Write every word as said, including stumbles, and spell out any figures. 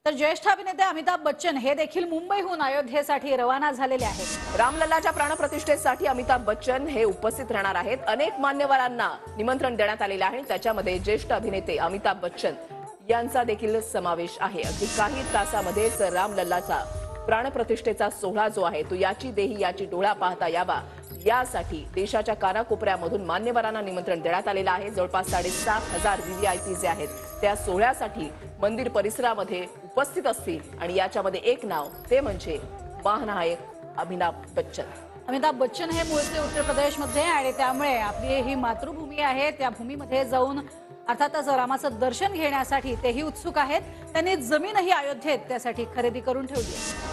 तर ज्येष्ठ अभिनेते अमिताभ बच्चन हे देखील मुंबईहून अयोध्येसाठी रवाना झालेले आहेत। रामलल्लाच्या प्राणप्रतिष्ठेसाठी अमिताभ बच्चन हे उपस्थित राहणार आहेत। अनेक मान्यवरांना निमंत्रण देण्यात आलेले आहे। त्याच्यामध्ये ज्येष्ठ अभिनेते अमिताभ बच्चन यांचा देखील समावेश आहे। अगदी काही तासामध्येच रामलल्लाचा प्राणप्रतिष्ठेचा सोहळा जो आहे तो याची देही याची डोळा पाहता यावा यासाठी देशाच्या कानाकोपऱ्यामधून मान्यवरांना निमंत्रण देण्यात आलेलं आहे। जवळपास साडेसात हजार व्हीव्हीआयपी जे आहेत त्या सोहळ्यासाठी मंदिर परिसरामध्ये उपस्थित असतील आणि याच्यामध्ये एक नाव ते म्हणजे महानायक अमिताभ बच्चन। अमिताभ बच्चन हे मूळचे उत्तर प्रदेशमध्ये आणि त्यामुळे आपली ही मातृभूमी आहे त्या भूमीमध्ये जाऊन अर्थातच रामाचं दर्शन घेण्यासाठी तेही उत्सुक आहेत। त्यांनी जमीनही अयोध्येत त्यासाठी खरेदी करून ठेवली आहे।